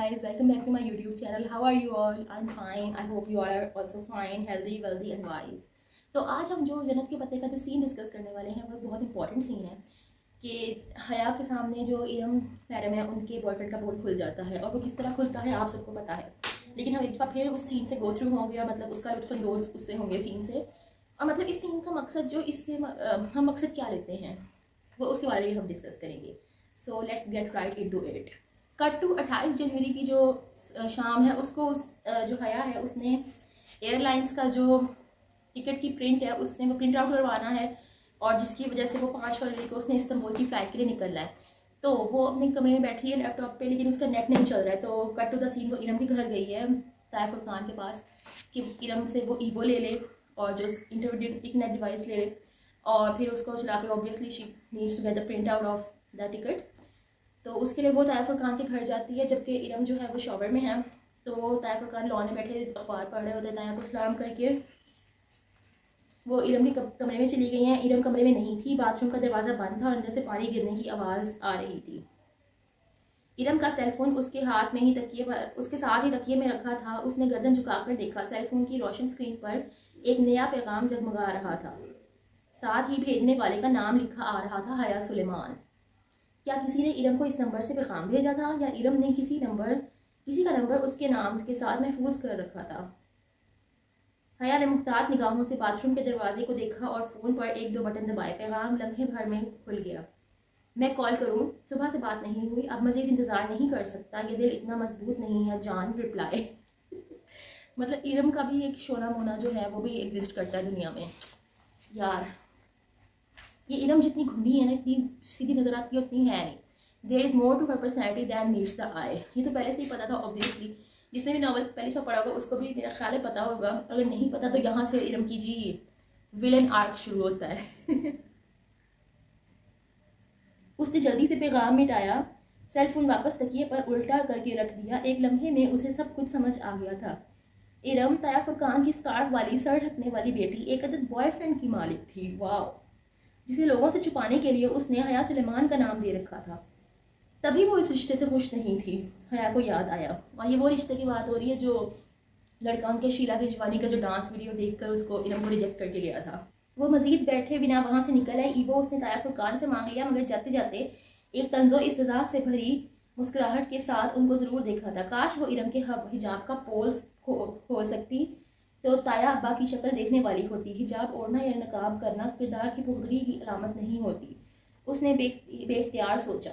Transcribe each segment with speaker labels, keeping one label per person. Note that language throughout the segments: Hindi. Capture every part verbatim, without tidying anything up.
Speaker 1: guys, welcome back to my YouTube channel. How are you all? I'm fine. I hope you all are also fine, healthy, wealthy and wise. तो आज हम जो जन्नत के पत्ते का जो सीन डिस्कस करने वाले हैं वो बहुत इंपॉर्टेंट सीन है कि हया के सामने जो इरम मैडम है उनके बॉयफ्रेंड का पोल खुल जाता है और वो किस तरह खुलता है आप सबको पता है। लेकिन हम एक दफ़ा फिर उस सीन से गो थ्रू होंगे और मतलब उसका लुत्फ़अंदोज़ उससे होंगे सीन से, और मतलब इस सीन का मकसद जो इससे हम मकसद क्या लेते हैं वो उसके बारे में हम डिस्कस करेंगे। So let's get right into it. Cut to अट्ठाईस जनवरी की जो शाम है उसको उस जो हया है उसने एयरलाइंस का जो टिकट की प्रिंट है उसने वो प्रिंट आउट करवाना है और जिसकी वजह से वो पाँच फरवरी को उसने इस्तांबुल की फ़्लाइट के लिए निकलना है। तो वो अपने कमरे में बैठी है लैपटॉप पे, लेकिन उसका नेट नहीं चल रहा है। तो कट टू द सीन, वो इरम के घर गई है ताइफ फुरकान के पास कि इरम से वो ईवो ले ले और जो इंटरनेट डिवाइस ले ले और फिर उसको चला के obviously she needs to get the print out of the ticket. तो उसके लिए वो ताइफ फुरकान के घर जाती है, जबकि इरम जो है वो शॉवर में है। तो ताइफ फुरकान लॉन में बैठे अखबार पढ़ रहे होते, ताया को सलाम करके वो इरम के कमरे में चली गई हैं। इरम कमरे में नहीं थी, बाथरूम का दरवाज़ा बंद था और अंदर से पानी गिरने की आवाज़ आ रही थी। इरम का सेलफोन उसके हाथ में ही तकिए पर उसके साथ ही तकिए में रखा था। उसने गर्दन झुकाकर देखा, सेलफोन की रोशन स्क्रीन पर एक नया पैगाम जगमगा रहा था। साथ ही भेजने वाले का नाम लिखा आ रहा था, हया सुलेमान। क्या किसी ने इरम को इस नंबर से पैगाम भेजा था या इरम ने किसी नंबर किसी का नंबर उसके नाम के साथ महफूज कर रखा था? हया ने मुख्तात निगाहों से बाथरूम के दरवाजे को देखा और फ़ोन पर एक दो बटन दबाए। पैगाम लम्हे भर में खुल गया। मैं कॉल करूं? सुबह से बात नहीं हुई, अब मज़ीद इंतज़ार नहीं कर सकता, ये दिल इतना मजबूत नहीं है जान। रिप्लाई मतलब इरम का भी एक शोना मोना जो है वो भी एग्जिस्ट करता है दुनिया में यार। ये इरम जितनी घुंडी है ना, इतनी सीधी नज़र आती है उतनी है नहीं। There is more to her personality than meets the eye. ये तो पहले से ही पता था ऑब्वियसली, जिसने भी नावल पहले दफ़ा पढ़ा होगा उसको भी मेरा ख्याल है पता होगा। अगर नहीं पता तो यहाँ से इरम की जी विलन आर्क शुरू होता है उसने जल्दी से पैगाम मिटाया, सेलफोन वापस तकिए पर उल्टा करके रख दिया। एक लम्हे में उसे सब कुछ समझ आ गया था। इरम ताइफ फुरकान की स्कार्फ वाली, सर ढकने वाली बेटी, एक अदद बॉयफ्रेंड की मालिक थी, वाह, जिसे लोगों से छुपाने के लिए उसने हया सुलेमान का नाम दे रखा था। तभी वो इस रिश्ते से खुश नहीं थी। हया को याद आया, और ये वो रिश्ते की बात हो रही है जो लड़का उनके शीला की जवानी का जो डांस वीडियो देखकर उसको इरम को रिजेक्ट करके गया था। वो मजीद बैठे बिना वहाँ से निकल आए। ईवो उसने ताइफ फुरकान से मांग लिया, मगर जाते जाते एक तंज़ो इस्तज़ा से भरी मुस्कुराहट के साथ उनको ज़रूर देखा था। काश वो इरम के हिजाब का पोल खोल सकती तो ताया अब्बा की शक्ल देखने वाली होती। हिजाब ओढ़ना या नकाब करना किरदार की पुख्तगी की अलामत नहीं होती, उसने बे बेख्तियार सोचा।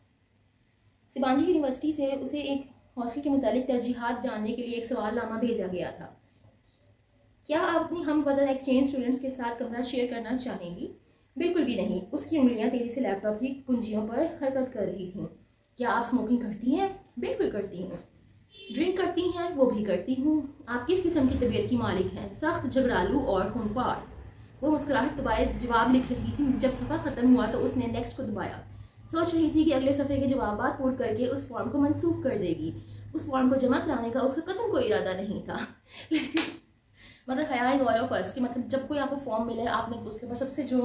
Speaker 1: सिबांजी यूनिवर्सिटी से उसे एक हॉस्टल के मुतालिक तरजीहात जानने के लिए एक सवालनामा भेजा गया था। क्या आप अपनी हम वतन एक्सचेंज स्टूडेंट्स के साथ कमरा शेयर करना चाहेंगी? बिल्कुल भी नहीं। उसकी उंगलियां तेजी से लैपटॉप की कुंजियों पर हरकत कर रही थीं। क्या आप स्मोकिंग करती हैं? बिल्कुल करती हूँ। ड्रिंक करती हैं? वो भी करती हूँ। आप किस किस्म की तबीयत की मालिक हैं? सख्त, झगड़ालू और खूंखार। वो मुस्कुराहट दबाए जवाब लिख रही थी। जब सफ़ा ख़त्म हुआ तो उसने नेक्स्ट को दबाया। सोच रही थी कि अगले सफ़े के जवाबात पूर्ण करके उस फॉर्म को मनसूख कर देगी। उस फॉर्म को जमा कराने का उसका कतई कोई इरादा नहीं था मतलब हया इज़ ऑल ऑफ अस कि मतलब जब कोई आपको फॉर्म मिले आपने उसके ऊपर सबसे जो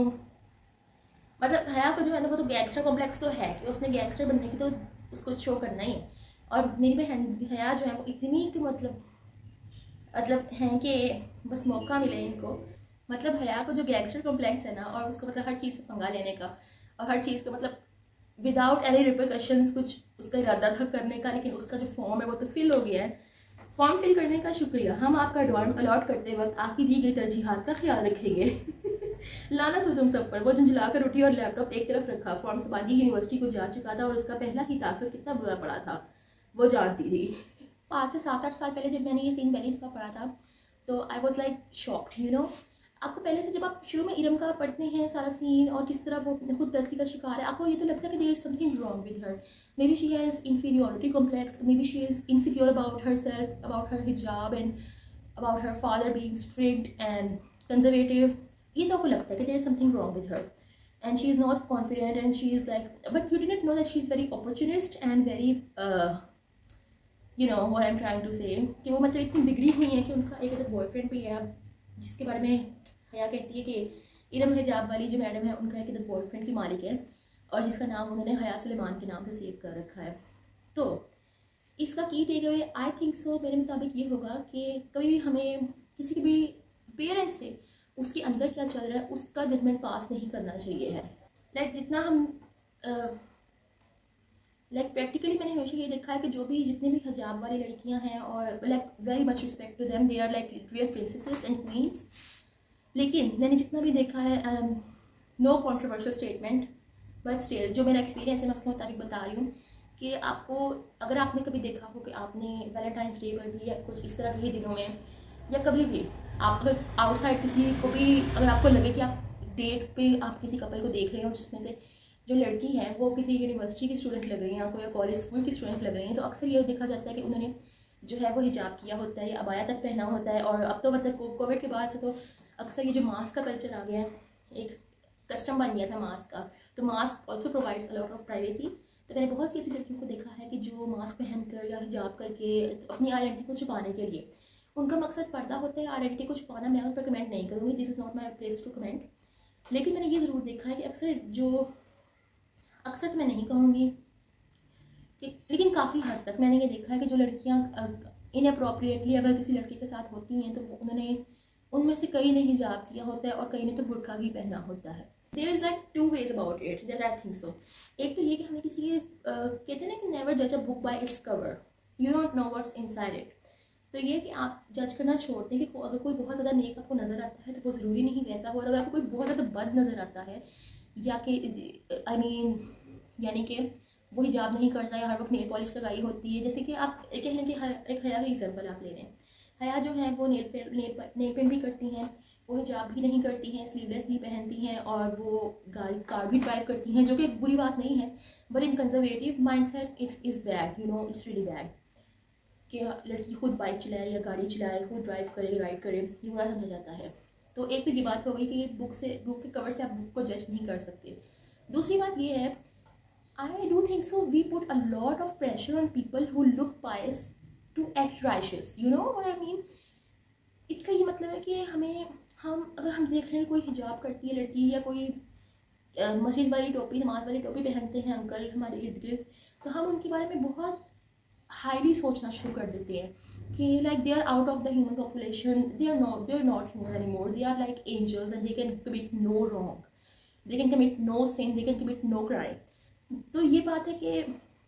Speaker 1: मतलब हया को जो है ना वो तो गैंगस्टर कॉम्प्लेक्स तो है कि उसने गैंगस्टर बनने की तो उसको शो करना ही है। और मेरी बहन हया जो है वो इतनी कि मतलब मतलब हैं कि बस मौका मिले इनको। मतलब हया को जो गैंगस्टर कॉम्प्लेक्स है ना, और उसको मतलब हर चीज़ से पंगा लेने का और हर चीज़ का मतलब विदाउट एनी रिपरकशंस कुछ उसका इरादा था करने का, लेकिन उसका जो फॉर्म है वो तो फिल हो गया है। फॉर्म फिल करने का शुक्रिया, हम आपका डॉर्म अलॉट करते वक्त आपकी दी गई तरजीहात का ख्याल रखेंगे लानत हो तुम सब पर। वो झुंझला कर उठी और लैपटॉप एक तरफ रखा। फॉर्म सिबांजी यूनिवर्सिटी को जा चुका था और उसका पहला ही तासुर कितना बुरा पड़ा था वो जानती थी। पाँच से सात आठ साल पहले जब मैंने ये सीन पहली दफ़ा पढ़ा था तो I was like shocked, you know. आपको पहले से जब आप शुरू में इरम का पढ़ते हैं सारा सीन और किस तरह वो खुद तरसी का शिकार है, आपको ये तो लगता है कि there is something wrong with her. Maybe she has inferiority complex, maybe she is insecure about herself, about her hijab and about her father being strict and conservative. ये तो आपको लगता है कि there is something wrong with her and she is not confident and she is like, but you didn't know that she is very opportunist and very uh, you know what I'm trying to say कि वो मतलब इतनी बिगड़ी हुई है कि उनका एक अदर बॉयफ्रेंड भी है, जिसके बारे में हया कहती है कि इरम हिजाब वाली जो मैडम है उनका एक अदर बॉयफ्रेंड की मालिक है और जिसका नाम उन्होंने हया सुलेमान के नाम से सेव कर रखा है। तो इसका key takeaway I think so मेरे मुताबिक ये होगा कि कभी भी हमें किसी के भी पेरेंट्स से उसके अंदर क्या चल रहा है उसका जजमेंट पास नहीं करना चाहिए है। लाइक like, जितना हम लाइक प्रैक्टिकली मैंने हमेशा ये देखा है कि जो भी जितने भी हिजाब वाली लड़कियां हैं और like very much respect to them, they are like real princesses and queens. लेकिन मैंने जितना भी देखा है, no controversial statement but still जो मेरा एक्सपीरियंस है मैं उसके मुताबिक बता रही हूँ कि आपको, अगर आपने कभी देखा हो कि आपने वैलेंटाइंस डे पर भी या कुछ इस तरह के दिनों में या कभी भी आप अगर आउटसाइड किसी को भी अगर आपको लगे कि आप डेट पे आप किसी कपल को देख रहे हो जिसमें से जो लड़की है वो किसी यूनिवर्सिटी की स्टूडेंट लग रही है या कोई कॉलेज स्कूल की स्टूडेंट लग रही है, तो अक्सर ये देखा जाता है कि उन्होंने जो है वो हिजाब किया होता है या अबाया तक पहना होता है। और अब तो मतलब कोविड के बाद से तो अक्सर ये जो मास्क का कल्चर आ गया है, एक कस्टम बन गया था मास्क का, तो mask also provides a lot of privacy. तो मैंने बहुत सी ऐसी लड़कियों को देखा है कि जो मास्क पहन कर या हिजाब करके अपनी आइडेंटिटी को छुपाने के लिए, उनका मकसद पर्दा होता है, आइडेंटिटी को छुपाना। मैं उस पर कमेंट नहीं करूँगी, this is not my place to comment. लेकिन मैंने ये ज़रूर देखा है कि अक्सर जो अक्सर तो मैं नहीं कहूँगी कि, लेकिन काफ़ी हद तक मैंने ये देखा है कि जो लड़कियाँ इनअप्रोप्रिएटली अगर किसी लड़के के साथ होती हैं तो उन्होंने उनमें से कई ने हिजाब किया होता है और कई ने तो बुर्का भी पहना होता है। There is like two ways about it that I think so. एक तो ये कि हमें किसी के uh, कहते हैं ना कि नेवर जज a book by its cover, you don't know what's inside it. तो ये कि आप जज करना छोड़ दें कि अगर कोई बहुत ज़्यादा नेक आपको नज़र आता है तो वो ज़रूरी नहीं वैसा हो, और अगर आपको कोई बहुत ज़्यादा बद नज़र आता है या कि आई मीन यानी कि वो हिजाब नहीं करता या हर वक्त नेल पॉलिश लगाई होती है, जैसे कि आप कह लें कि एक हया का एग्जाम्पल आप ले लें। हया जो है वो nail paint nail nail paint भी करती हैं, वो हिजाब भी नहीं करती हैं, स्लीवलेस भी पहनती हैं और वो गाड़ी कार भी ड्राइव करती हैं, जो कि बुरी बात नहीं है, but in conservative mindset it is bad, you know it's really bad कि लड़की खुद बाइक चलाए या गाड़ी चलाए, खुद ड्राइव करे, राइड करे, ये बुरा समझा जाता है। तो एक तो ये बात हो गई कि ये बुक से बुक के कवर से आप बुक को जज नहीं कर सकते। दूसरी बात ये है, I do think so we put a lot of pressure on people who look pious to act righteous, you know what I mean. इसका ये मतलब है कि हमें हम अगर हम देख रहे हैं कोई हिजाब करती है लड़की या कोई मस्जिद वाली टोपी, नमाज वाली टोपी पहनते हैं अंकल हमारे इर्द गिर्द, तो हम उनके बारे में बहुत हाईली सोचना शुरू कर देते हैं कि like they are out of the human population, they are not they are not human anymore, they are like angels and they can commit no wrong, they can commit no sin, they can commit no crime. तो ये बात है कि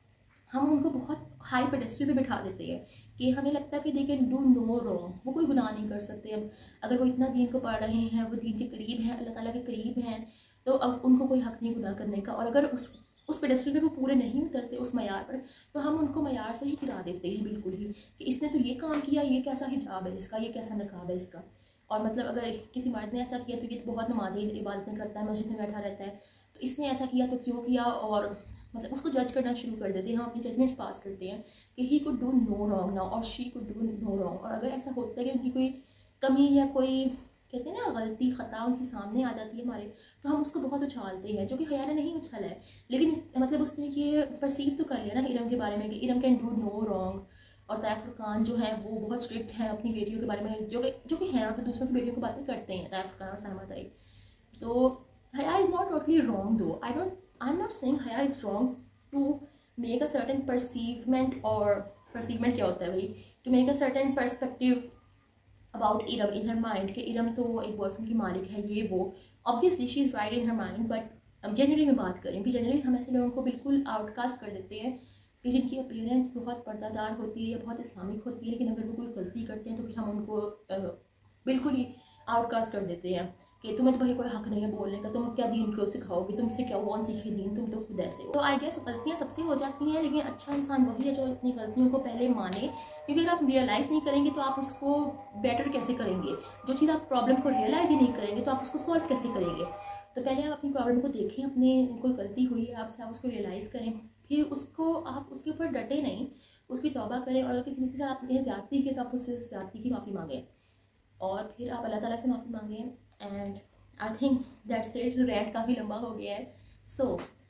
Speaker 1: हम उनको बहुत हाई पेडेस्टल पे बिठा देते हैं कि हमें लगता है कि they can do no wrong, वो कोई गुनाह नहीं कर सकते। अब अगर वो इतना दीन को पढ़ रहे हैं, वो दीन के करीब हैं, अल्लाह ताला के करीब हैं, तो अब उनको कोई हक़ नहीं गुनाह करने का। और अगर उस उस पेडेस्टल पे वो पूरे नहीं उतरते उस मयार पर, तो हम उनको मयार से ही गिरा देते हैं बिल्कुल ही कि इसने तो ये काम किया, ये कैसा हिजाब है इसका, ये कैसा नकाब है इसका। और मतलब अगर किसी मर्द ने ऐसा किया तो ये तो बहुत नमाज़ी इबादतें करता है, मस्जिद में बैठा रहता है, तो इसने ऐसा किया तो क्यों किया, और मतलब उसको जज करना शुरू कर देते हैं, हम अपनी जजमेंट्स पास करते हैं कि he could do no wrong now और she could do no wrong. और अगर ऐसा होता है कि उनकी कोई कमी या कोई कहते हैं ना गलती ख़ता उनके सामने आ जाती है हमारे, तो हम उसको बहुत उछालते हैं, जो कि हया ने नहीं उछाला है, लेकिन इस, मतलब उसने ये परसीव तो कर लिया ना इरम के बारे में कि Iram can do no wrong. और तैफ फुरकान जो है वो बहुत स्ट्रिक्ट हैं अपनी बेटियों के बारे में, जो कि जो कि हैं और फिर दूसरों की बेटियों की बातें करते हैं तैफ फुरकान और साइमा ताई। तो हया is not totally wrong though, I don't I am not saying Haya is wrong to make a certain perceivement, और परसीवमेंट क्या होता है भाई, to make a certain perspective about Iram in her mind कि इरम तो एक बॉयफ्रेंड की मालिक है, ये वो obviously she is right in her mind. But अब जनरली मैं बात करें कि जनरली हम ऐसे लोगों को बिल्कुल आउटकास्ट कर देते हैं कि जिनकी अपीयरेंस बहुत पर्दादार होती है या बहुत इस्लामिक होती है, लेकिन अगर वो कोई गलती करते हैं तो फिर हम उनको बिल्कुल ही आउटकास्ट कर देते हैं कि तुम्हें तो भाई कोई हक नहीं है बोलने का, तुम क्या दीन को सिखाओगे, तुमसे क्या कौन सीखे दीन, तुम तो खुद ऐसे हो। तो आई गेस गलतियाँ सबसे हो जाती हैं, लेकिन अच्छा इंसान वही है जो अपनी गलतियों को पहले माने, क्योंकि अगर आप रियलाइज़ नहीं करेंगे तो आप उसको बेटर कैसे करेंगे। जो चीज़ आप प्रॉब्लम को रियलाइज़ ही नहीं करेंगे तो आप उसको सॉल्व कैसे करेंगे। तो पहले आप अपनी प्रॉब्लम को देखें, अपने कोई गलती हुई है आपसे, आप उसको रियलाइज़ करें, फिर उसको आप उसके ऊपर डटे नहीं, उसकी तौबा करें, और अगर किसी के साथ आपने ज़्यादती की तो आप उससे ज़्यादती की माफ़ी मांगें और फिर आप अल्लाह ताला से माफ़ी मांगें। And I think that's it, rant काफ़ी लंबा हो गया है। So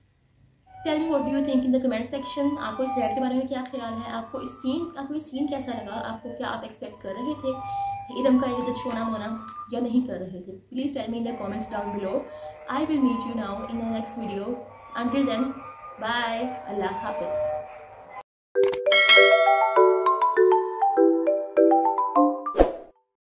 Speaker 1: tell me what do you think in the comment section. आपको इस रैंट के बारे में क्या ख्याल है, आपको इस सीन आपको इस सीन कैसा लगा, आपको क्या आप एक्सपेक्ट कर रहे थे इरम का इज्जत शोना मोना या नहीं कर रहे थे। Please tell me in the comments down below. I will meet you now in the next video. Until then bye, Allah हाफिज़।